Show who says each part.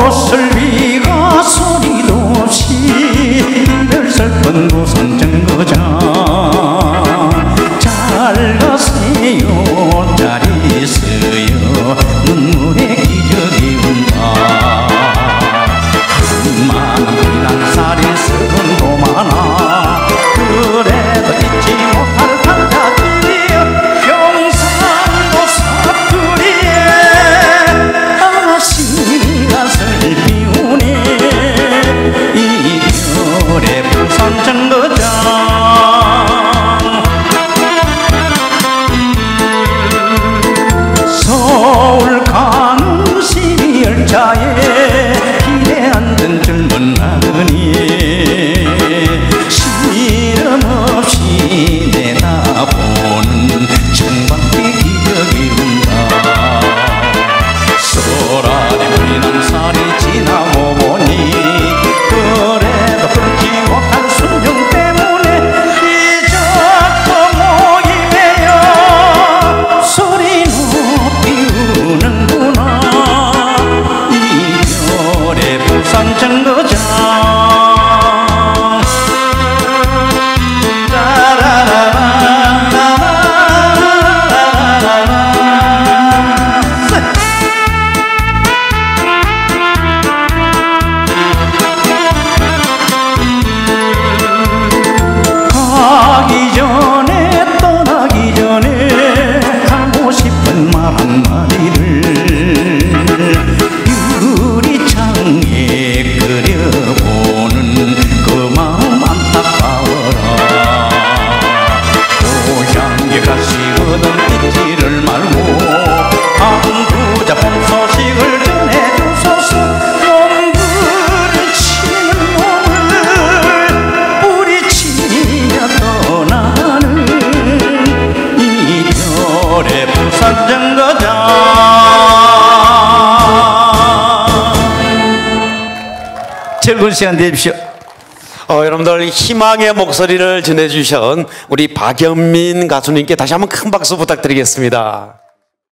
Speaker 1: 꽃설비가 소리도 없이 별 슬픈 부산 정거장 잘 가세요 잘 있어요 눈물의 기적이 온다 많은 비난살이 쓰근도 많아 그래도 잊지 못할 판타지여 경상도 사투리에 아시가 슬피우네 이 겨울의 부산 정거장 서울 가는 시열차에 길에 앉은 젊은 나그네 시름 없이 내다보는 청밖에 기적이 온다 쏘라린 비난살이 지나고 보니 그래도 끊지 못한 순정 때문에 잊었고 모임에요 소리 높이 우는구나 이 겨울의 부산 정거장 가기 전에 떠나기 전에 하고 싶은 말 한마디를 유리창에 그려보는 그 마음 안타까워라 고향에 가시거든 잊지를 말고 한 부자품 소식을 전해주소서 몸부림치는 몸을 뿌리치며 떠나는 이 겨울의 부산 정거장 즐거운 시간 되십시오.
Speaker 2: 여러분들 희망의 목소리를 전해주신 우리 박연민 가수님께 다시 한번 큰 박수 부탁드리겠습니다.